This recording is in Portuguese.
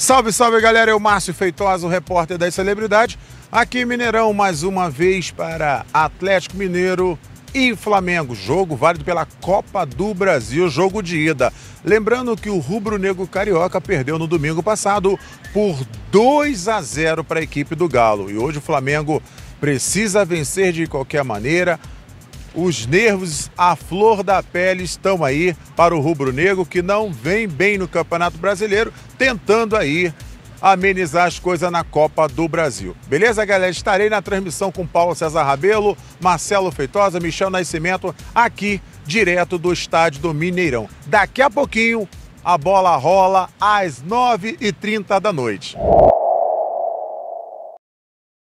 Salve, salve galera, eu Márcio Feitosa, o repórter das celebridades, aqui em Mineirão, mais uma vez para Atlético Mineiro e Flamengo, jogo válido pela Copa do Brasil, jogo de ida. Lembrando que o rubro-negro carioca perdeu no domingo passado por 2-0 para a equipe do Galo. E hoje o Flamengo precisa vencer de qualquer maneira. Os nervos à flor da pele estão aí para o rubro-negro, que não vem bem no Campeonato Brasileiro, tentando aí amenizar as coisas na Copa do Brasil. Beleza, galera? Estarei na transmissão com Paulo César Rabelo, Marcelo Feitosa, Michel Nascimento, aqui direto do estádio do Mineirão. Daqui a pouquinho a bola rola às 9h30 da noite.